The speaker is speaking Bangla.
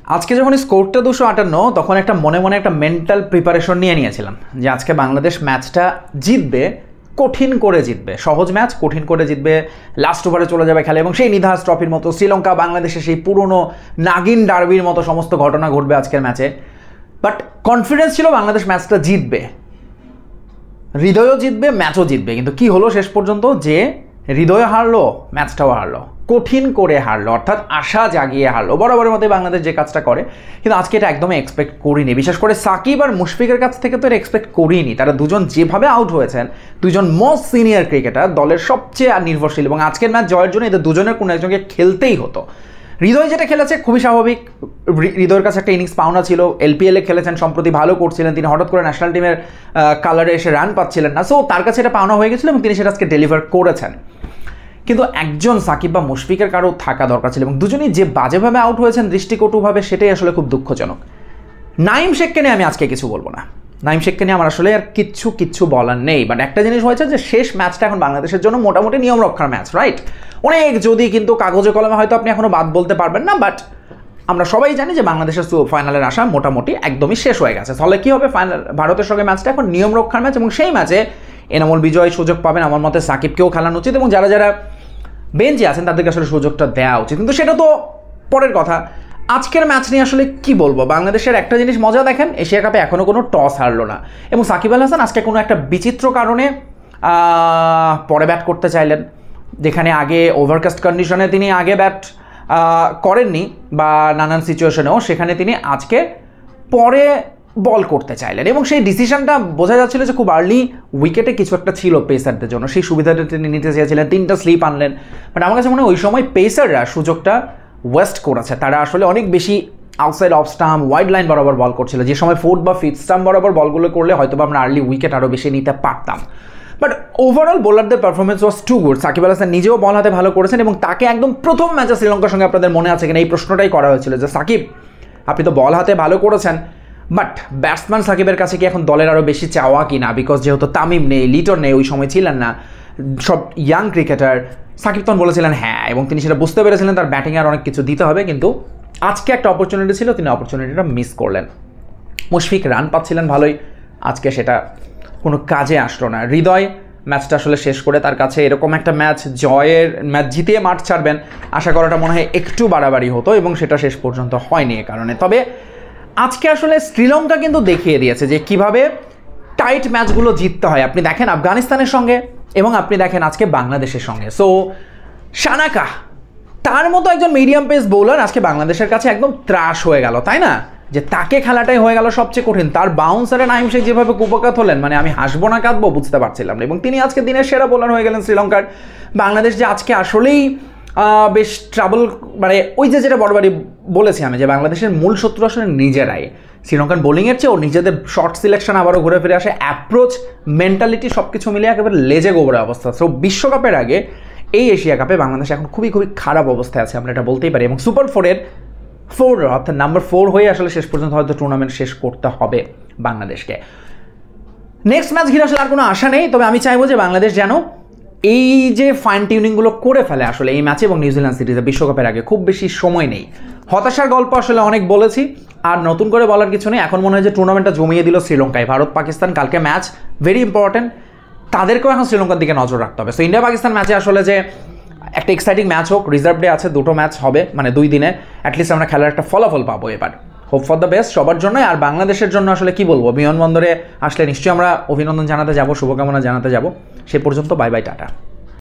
আজকে যখন স্কোরটা 258 তখন একটা মনে মনে একটা মেন্টাল প্রিপারেশন নিয়েছিলাম যে আজকে বাংলাদেশ ম্যাচটা জিতবে, কঠিন করে জিতবে, সহজ ম্যাচ কঠিন করে জিতবে, লাস্ট ওভারে চলে যাবে খেলে এবং সেই নিধাস ট্রফির মতো শ্রীলঙ্কা বাংলাদেশের সেই পুরনো নাগিন ডার্বির মতো সমস্ত ঘটনা ঘটবে আজকের ম্যাচে। বাট কনফিডেন্স ছিল বাংলাদেশ ম্যাচটা জিতবে, হৃদয়ও জিতবে, ম্যাচও জিতবে। কিন্তু কি হলো শেষ পর্যন্ত, যে হৃদয় হারলো, ম্যাচটাও হারলো, কঠিন করে হারলো, অর্থাৎ আশা জাগিয়ে হারলো। বরাবরের মধ্যে বাংলাদেশ যে কাজটা করে, কিন্তু আজকে এটা একদমই এক্সপেক্ট করিনি। বিশেষ করে সাকিব আর মুশফিকের কাছ থেকে তো এটা এক্সপেক্ট করিনি। তারা দুজন যেভাবে আউট হয়েছেন, দুজন মোস্ট সিনিয়র ক্রিকেটার, দলের সবচেয়ে নির্ভরশীল, এবং আজকের ম্যাচ জয়ের জন্য এদের দুজনের কোনো একজনকে খেলতেই হতো। হৃদয় যেটা খেলেছে খুবই স্বাভাবিক, হৃদয়ের কাছে একটা ইনিংস পাওনা ছিল, এলপিএলে খেলেছেন, সম্প্রতি ভালো করছিলেন, তিনি হঠাৎ করে ন্যাশনাল টিমের কালারে এসে রান পাচ্ছিলেন না, সো তার কাছে এটা পাওনা হয়ে গেছিলো এবং তিনি সেটা আজকে ডেলিভার করেছেন। কিন্তু একজন সাকিব বা মুশফিকের কারো থাকা দরকার ছিল, এবং দুজনেই যে বাজেভাবে আউট হয়েছেন দৃষ্টিকটুভাবে, সেটাই আসলে খুব দুঃখজনক। নাইম শেখকে নিয়ে আমি আজকে কিছু বলবো না, নাইম শেখকে নিয়ে আমার আসলে আর কিচ্ছু বলার নেই। বাট একটা জিনিস হয়েছে যে শেষ ম্যাচটা এখন বাংলাদেশের জন্য মোটামুটি নিয়ম রক্ষার ম্যাচ, রাইট? অনেক যদি কিন্তু কাগজে কলমে হয়তো আপনি এখনও বাদ বলতে পারবেন না, বাট আমরা সবাই জানি যে বাংলাদেশের ফাইনালের আশা মোটামুটি একদমই শেষ হয়ে গেছে। তাহলে কী হবে, ফাইনাল ভারতের সঙ্গে ম্যাচটা এখন নিয়ম রক্ষার ম্যাচ, এবং সেই ম্যাচে এনামুল বিজয় সুযোগ পাবেন। আমার মতে সাকিবকেও খেলানো উচিত, এবং যারা যারা বেঞ্চে আছেন তাদেরকে আসলে সুযোগটা দেওয়া উচিত। কিন্তু সেটা তো পরের কথা। আজকের ম্যাচ নিয়ে আসলে কি বলবো, বাংলাদেশের একটা জিনিস মজা দেখেন, এশিয়া কাপে এখনও কোনো টস হারলো না, এবং সাকিব আল হাসান আজকে কোনো একটা বিচিত্র কারণে পরে ব্যাট করতে চাইলেন, যেখানে আগে ওভারকাস্ট কন্ডিশনে তিনি আগে ব্যাট করেননি বা নানান সিচুয়েশনেও, সেখানে তিনি আজকে পরে বল করতে চাইলেন, এবং সেই ডিসিশনটা বোঝা যাচ্ছিল যে খুব আর্লি উইকেটে কিছু একটা ছিল পেসারদের জন্য, সেই সুবিধাটা তিনি নিতে চেয়েছিলেন, 3টা স্লিপ আনলেন। বাট আমার কাছে মনে হয় ওই সময় পেসাররা সুযোগটা ওয়েস্ট করেছে, তারা আসলে অনেক বেশি outside off stump, wide line বরাবর বল করছিল, যে সময় 4th বা 5th স্টাম্প বরাবর বলগুলো করলে হয়তো আমরা আর্লি উইকেট আরও বেশি নিতে পারতাম। বাট ওভারঅল বোলারদের performance was too good. Shakib Al Hasan নিজেও বল হাতে ভালো করেছেন, এবং তাকে একদম প্রথম ম্যাচে শ্রীলঙ্কার সঙ্গে আপনাদের মনে আছে কিনা এই প্রশ্নটাই করা হয়েছিল যে সাকিব, আপনি তো বল হাতে ভালো করেছেন, বাট ব্যাটসম্যান সাকিবের কাছে কি এখন দলের আরও বেশি চাওয়া কি না? বিকজ যেহেতু তামিম নেই, লিটন নেই, ওই সময় ছিলেন না, সব ইয়াং ক্রিকেটার। সাকিব তখন বলেছিলেন হ্যাঁ, এবং তিনি সেটা বুঝতে পেরেছিলেন তার ব্যাটিংয়ে আর অনেক কিছু দিতে হবে, কিন্তু আজকে একটা অপরচুনিটি ছিল, তিনি অপরচুনিটিটা মিস করলেন। মুশফিক রান পাচ্ছিলেন ভালোই, আজকে সেটা কোনো কাজে আসলো না। হৃদয় ম্যাচটা আসলে শেষ করে তার কাছে এরকম একটা ম্যাচ ম্যাচ জিতিয়ে মাঠ ছাড়বেন আশা করাটা মনে হয় একটু বাড়াবাড়ি হতো, এবং সেটা শেষ পর্যন্ত হয়নি এ কারণে। তবে আজকে আসলে শ্রীলঙ্কা কিন্তু দেখিয়ে দিয়েছে যে কিভাবে টাইট ম্যাচগুলো জিততে হয়। আপনি দেখেন আফগানিস্তানের সঙ্গে, এবং আপনি দেখেন আজকে বাংলাদেশের সঙ্গে। সো শানাকা, তার মতো একজন মিডিয়াম পেস বোলার আজকে বাংলাদেশের কাছে একদম ত্রাস হয়ে গেল, তাই না? যে তাকে খেলাটাই হয়ে গেল সবচেয়ে কঠিন। তার বাউন্সারে নাইম শেখ যেভাবে কুপকাত হলেন, মানে আমি হাসবো না কাঁদবো বুঝতে পারছিলাম না, এবং তিনি আজকে দিনের সেরা বোলার হয়ে গেলেন শ্রীলঙ্কার। বাংলাদেশ যে আজকে আসলেই বেশ ট্রাবল, মানে ওই যে যেটা বড়বারই বলেছি আমি, যে বাংলাদেশের মূল শত্রু আসলে নিজেরাই। শ্রীলঙ্কান বোলিংয়ের চেয়েও নিজেদের শর্ট সিলেকশন আবারও ঘুরে ফিরে আসে, অ্যাপ্রোচ, মেন্টালিটি সব কিছু মিলিয়ে একেবারে লেজে গোবরে অবস্থা। সো বিশ্বকাপের আগে এই এশিয়া কাপে বাংলাদেশ এখন খুবই খারাপ অবস্থায় আছে, আমরা এটা বলতেই পারি, এবং সুপার 4-এর 4 অর্থাৎ নাম্বার 4 হয়ে আসলে শেষ পর্যন্ত হয়তো টুর্নামেন্ট শেষ করতে হবে বাংলাদেশকে। নেক্সট ম্যাচ ঘিরে আসলে আর কোনো আশা নেই, তবে আমি চাইবো যে বাংলাদেশ যেন এই যে ফাইন টিউনিংগুলো করে ফেলে আসলে এই ম্যাচে এবং নিউজিল্যান্ড সিরিজে। বিশ্বকাপের আগে খুব বেশি সময় নেই, হতাশার গল্প আসলে অনেক বলেছি, আর নতুন করে বলার কিছু নেই। এখন মনে হয় যে টুর্নামেন্টটা জমিয়ে দিল শ্রীলঙ্কায়। ভারত পাকিস্তান কালকে ম্যাচ ভেরি ইম্পর্টেন্ট, তাদেরকেও এখন শ্রীলঙ্কার দিকে নজর রাখতে হবে। সো ইন্ডিয়া পাকিস্তান ম্যাচে আসলে যে একটা এক্সাইটিং ম্যাচ হোক, রিজার্ভ ডে আছে, 2টো ম্যাচ হবে, মানে 2 দিনে, অ্যাটলিস্ট আমরা খেলার একটা ফলাফল পাবো এবার। হোপ ফর দ্য বেস্ট সবার জন্য। আর বাংলাদেশের জন্য আসলে কি বলবো, বিমানবন্দরে আসলে নিশ্চয়ই আমরা অভিনন্দন জানাতে যাব, শুভকামনা জানাতে যাব। সে পর্যন্ত বাই বাই, টাটা।